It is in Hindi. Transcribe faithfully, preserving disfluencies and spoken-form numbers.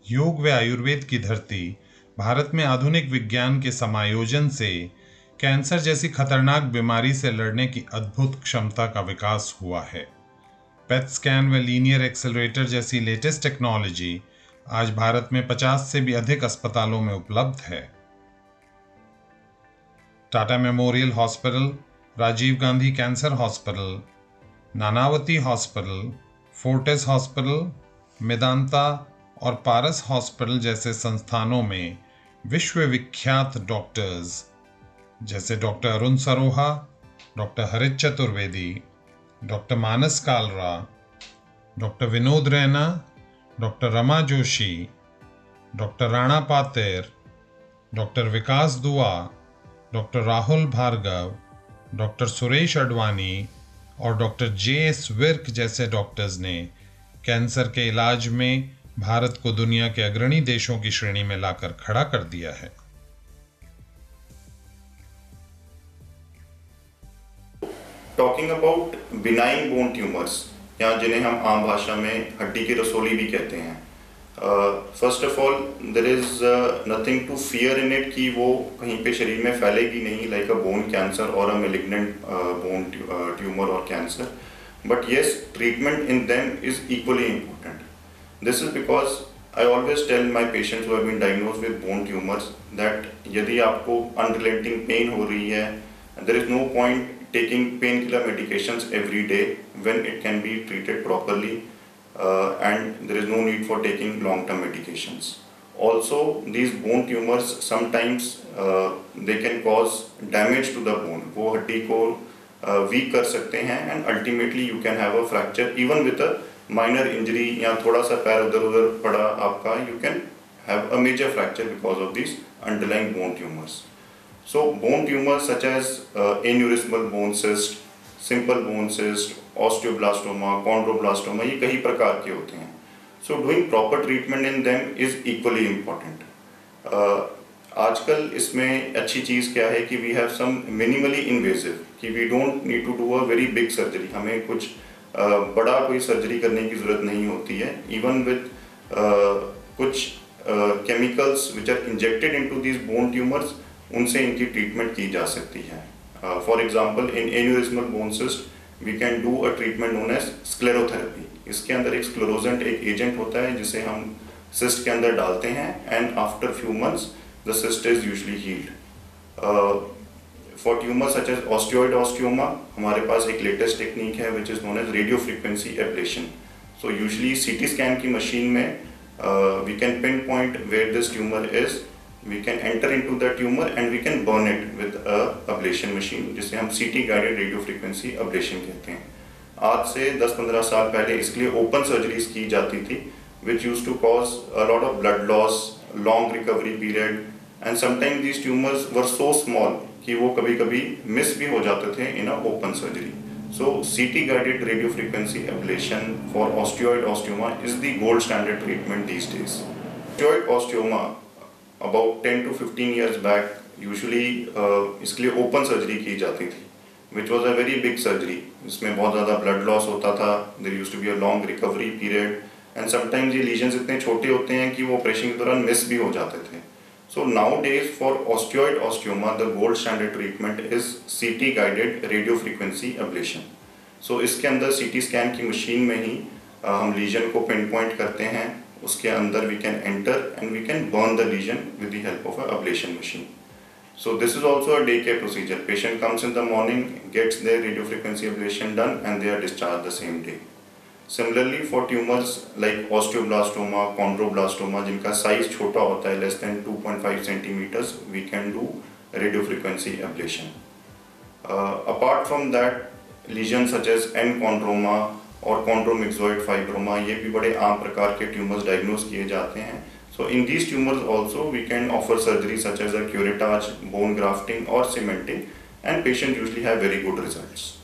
योग व आयुर्वेद की धरती भारत में आधुनिक विज्ञान के समायोजन से कैंसर जैसी खतरनाक बीमारी से लड़ने की अद्भुत क्षमता का विकास हुआ है। पेट स्कैन व लीनियर एक्सेलरेटर जैसी लेटेस्ट टेक्नोलॉजी आज भारत में पचास से भी अधिक अस्पतालों में उपलब्ध है। Tata memorial hospital, Rajiv Gandhi cancer hospital, Nanavati hospital, Fortis hospital, Medanta और पारस हॉस्पिटल जैसे संस्थानों में विश्वविख्यात डॉक्टर्स जैसे doctor Arun Saroha, doctor Harit Chaturvedi, doctor Manas Kalra, doctor Vinod Raina, doctor Rama Joshi, doctor Rana Pater, doctor Vikas Dua, doctor Rahul Bhargava, doctor Suresh Advani और डॉक्टर जे एस विर्क जैसे डॉक्टर्स ने कैंसर के इलाज में भारत को दुनिया के अग्रणी देशों की श्रेणी में लाकर खड़ा कर दिया है। Talking about benign bone tumours, या जिन्हें हम आम भाषा में हड्डी की रसोली भी कहते हैं, first of all there is nothing to fear in it कि वो कहीं पे शरीर में फैलेगी नहीं, लाइक अ बोन कैंसर और अ मेलिग्नेंट बोन ट्यूमर और cancer, but yes treatment in them is equally important. This is because I always tell my patients who have been diagnosed with bone tumors that यदि आपको unrelenting pain हो रही है, there is no point taking painkiller medications every day when it can be treated properly, uh, and there is no need for taking long-term medications. Also, these bone tumors sometimes uh, they can cause damage to the bone. वो हड्डी को uh, weak कर सकते हैं and ultimately you can have a fracture even with a minor injury या थोड़ा सा पैर उधर उधर पड़ा आपका, you can have a major fracture because of this underlying bone tumours. So bone tumours such as aneurysmal bone cyst, simple bone cyst, osteoblastoma, chondroblastoma, ये कई प्रकार के होते हैं. So doing proper treatment in them is equally important. आजकल इसमें अच्छी चीज़ क्या है कि we have some minimally invasive, कि we don't need to do a very big surgery. हमें कुछ Uh, बड़ा कोई सर्जरी करने की ज़रूरत नहीं होती है. इवन विद कुछ chemicals which are injected into these bone tumours, उनसे इनकी ट्रीटमेंट की जा सकती है. For example in aneurysmal bone cyst we can do a treatment known as sclerotherapy. इसके अंदर एक स्क्लेरोजेंट एक एजेंट होता है जिसे हम सिस्ट के अंदर डालते हैं and after few months the cyst is usually healed. For tumors such as osteoid osteoma, हमारे पास एक लेटेस्ट टेक्निक है which is known as radio frequency ablation. So usually C T scan की मशीन में uh, we can pinpoint where this tumor is, we can enter into the tumor and we can burn it with a ablation machine, जिसे हम C T guided radio frequency ablation कहते हैं. आज से दस पंद्रह साल पहले इसके लिए ओपन सर्जरीज की जाती थी which used to cause a lot of blood loss, long recovery period, and sometimes these tumors were so small कि वो कभी कभी मिस भी हो जाते थे इन a open surgery. So CT guided radio frequency ablation for osteoid osteoma is the gold standard treatment these days. Osteoid osteoma about ten to fifteen years back usually इसके लिए ओपन सर्जरी की जाती थी which was a very big surgery. इसमें बहुत ज़्यादा ब्लड लॉस होता था, there used to be a long recovery period, and sometimes ये लीजन्स इतने छोटे होते हैं कि वो ऑपरेशन के दौरान मिस भी हो जाते थे. So nowadays for osteoid osteoma the gold standard treatment is C T guided radio frequency ablation. So इसके अंदर C T scan की मशीन में ही uh, हम लीजन को पिन पॉइंट करते हैं, उसके अंदर we can enter and we can burn the lesion with the help of a ablation machine. So this is also a day care procedure. Patient comes in the morning, gets their radio frequency ablation done and they are discharged the same day. Similarly for tumors like osteoblastoma, chondroblastoma, जिनका साइज छोटा होता है less than two point five centimeters, we can do radio frequency ablation. Uh, apart from that, lesions such as enchondroma और chondromyxoid fibroma, ये भी बड़े आम प्रकार के tumors diagnose किए जाते हैं. So in these tumors also we can offer surgery such as a curettage, bone grafting or cementing, and patients usually have very good results.